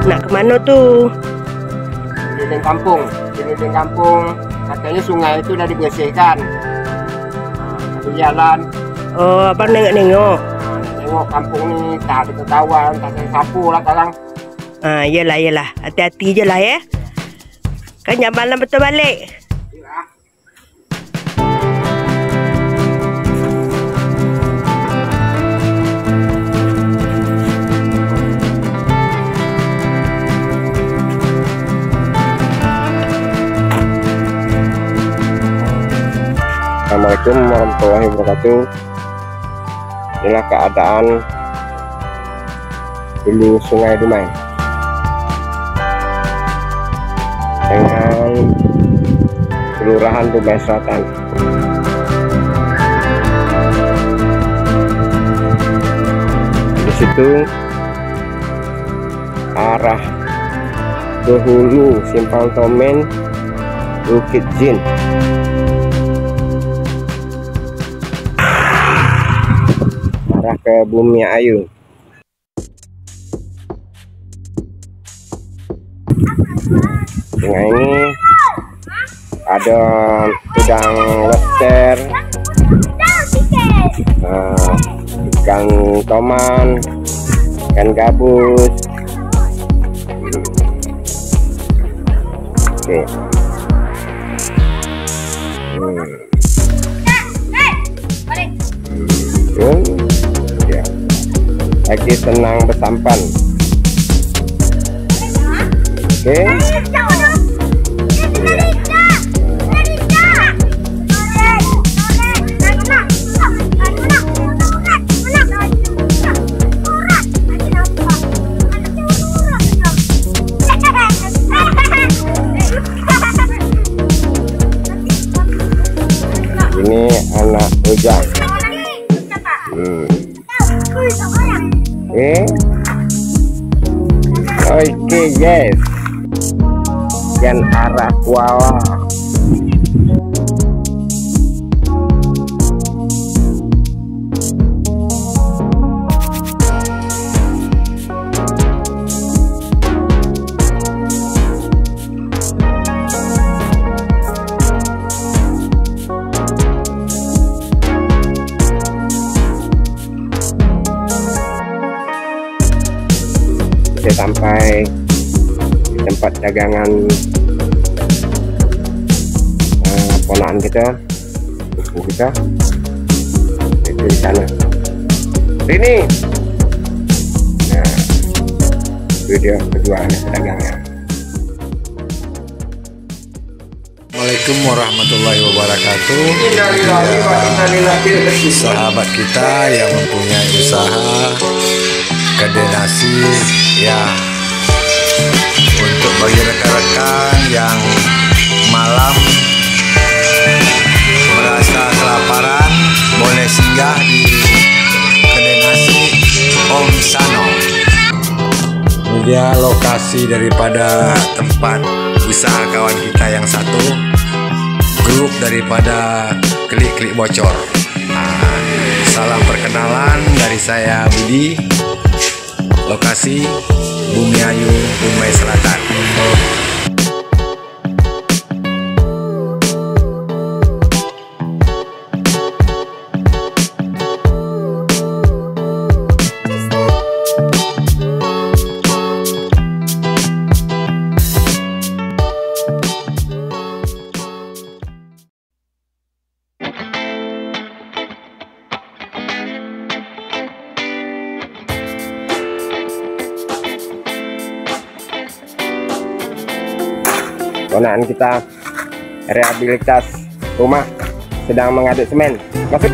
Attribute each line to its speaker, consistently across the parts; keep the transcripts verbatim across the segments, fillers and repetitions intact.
Speaker 1: Nak kemana tu?
Speaker 2: Keliling kampung, keliling kampung. Katanya sungai itu udah dibersihkan. Nah, jalan.
Speaker 1: Oh, abang nengok-nengok.
Speaker 2: Nah, nengok kampung ni tak ada ketahuan, tak ada sapu lah sekarang.
Speaker 1: Ah, yelah, yelah. Hati-hati je lah ya. Kan jam malam betul balik.
Speaker 2: Yalah. Assalamualaikum warahmatullahi wabarakatuh. Inilah keadaan hulu Sungai Dumai dengan Kelurahan Dumai Selatan. Di situ arah ke hulu Simpang Tomen, Bukit Jin. Arah ke Bumi Ayu. Sungai ini ada udang lobster, uh, ikan toman, ikan gabus. Oke. Okay. Hmm. Hmm. Ya. Lagi senang bersampan. Oke. Okay. Ini anak ujang. Hmm. Eh, oke, okay, yes. Dan arah Kuala. Kita sampai di tempat dagangan uh, ponakan kita, buku kita itu di sana. Ini, nah, itu dia penjualan pedagangnya.
Speaker 3: Assalamualaikum warahmatullahi wabarakatuh. Ya, sahabat kita yang mempunyai usaha kedai nasi, ya, untuk bagi rekan-rekan yang malam merasa kelaparan, boleh singgah di kedai nasi Om Sano. Ini dia lokasi daripada tempat usaha kawan kita yang satu, grup daripada Klik-Klik Bocor. Nah, salam perkenalan dari saya Budi. Lokasi Bumi Ayu, Dumai Selatan.
Speaker 2: Ponakan kita rehabilitas rumah sedang mengaduk semen. Masuk.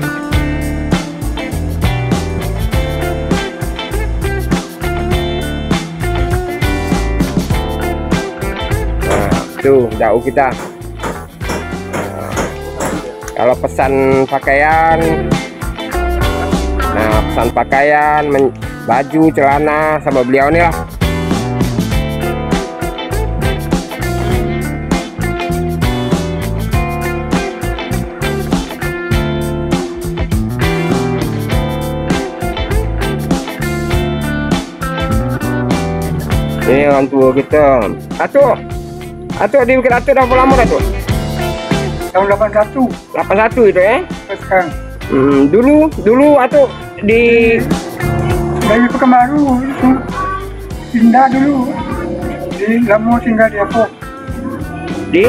Speaker 2: Nah, itu jauh kita. Nah, kalau pesan pakaian, nah pesan pakaian, baju, celana sama beliau nih lah. Ini orang tua kita. Atuk, Atuk di Bukit Atuk dah berapa lama Atuk?
Speaker 4: Tahun lapan satu.
Speaker 2: lapan satu itu eh?
Speaker 4: Sekarang.
Speaker 2: Hmm, dulu, dulu Atuk di
Speaker 4: Dari Pekanbaru itu pindah dulu. Di lama tinggal di apa?
Speaker 2: di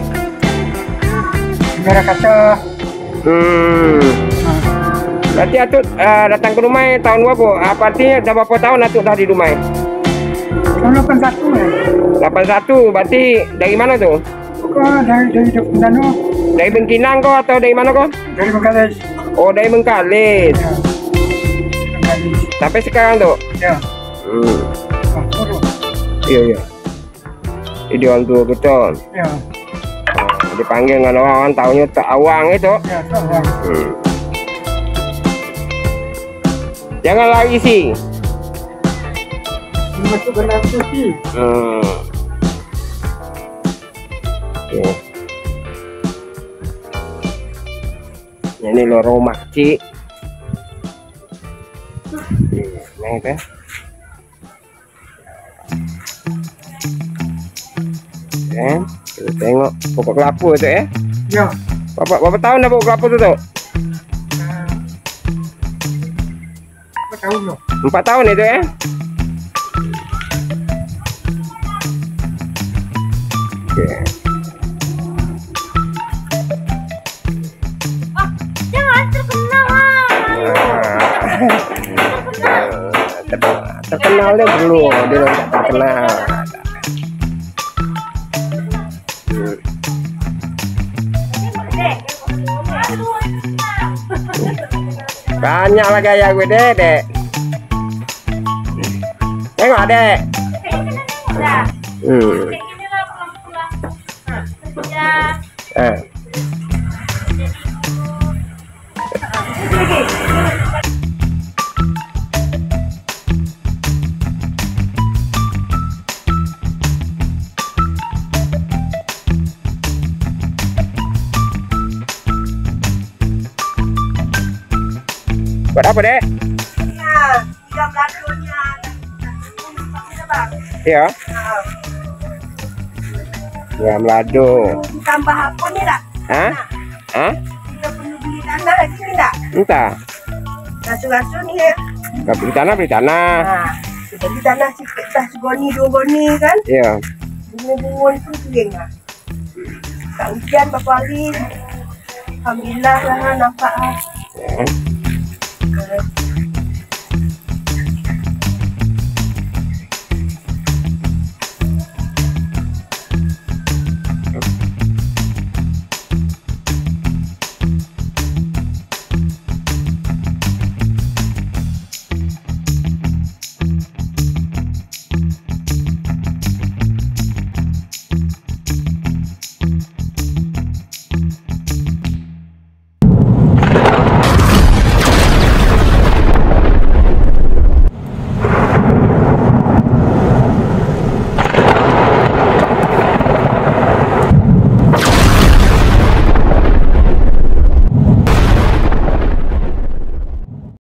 Speaker 4: Merah Kaca.
Speaker 2: hmm. Berarti Atuk uh, datang ke rumah tahun berapa? Apa artinya dah berapa tahun Atuk dah di rumah?
Speaker 4: Tahun lapan satu ya.
Speaker 2: lapan satu berarti dari mana tuh?
Speaker 4: Bukan dari dari Depundano.
Speaker 2: Dari Bengkinang kau atau dari mana kau?
Speaker 4: Dari Bengkalis.
Speaker 2: Oh dari Bengkalis.
Speaker 4: Ya. Bengkalis.
Speaker 2: Sampai sekarang tuh?
Speaker 4: Ya.
Speaker 2: Hmm.
Speaker 4: Ah, betul.
Speaker 2: Iya iya. Ini orang tua kita.
Speaker 4: Ya.
Speaker 2: Nah, dipanggil dengan orang tahunya tak awang itu.
Speaker 4: Ya, sama.
Speaker 2: Hmm. Jangan lagi sih.
Speaker 4: Masuk ke dalam suci.
Speaker 2: Hmm. Oke. Ini lorong makcik. Hmm, yang itu ya. Oke, kita tengok pokok kelapa tu ya.
Speaker 4: Ya.
Speaker 2: Berapa, berapa tahun dah pokok kelapa tu tu?
Speaker 4: Apa tahun lo?
Speaker 2: Empat tahun itu ya. Oke.
Speaker 1: Jangan terkenal ah.
Speaker 2: Terkenal, terkenalnya dulu, dia tak terkenal. Banyak lah gaya gue deh, dek. Tengok dek. Hmm. Eh. Buat apa dek?
Speaker 1: Ya, tiga beladonya.
Speaker 2: Iya. Ya melado.
Speaker 1: Tambah apa nih tak?
Speaker 2: Hah? Hah?
Speaker 1: Kita perlu beli tanah lagi nih tak?
Speaker 2: Entah.
Speaker 1: Rasu-rasu nih ya.
Speaker 2: Gak beli tanah, beli tanah.
Speaker 1: Nah, kita beli tanah sikit dah segoni dua goni kan?
Speaker 2: Iya.
Speaker 1: Bunga-bunga itu kering lah. Tak hujan berapa hari. Alhamdulillah lah nampak lah.
Speaker 2: Ya.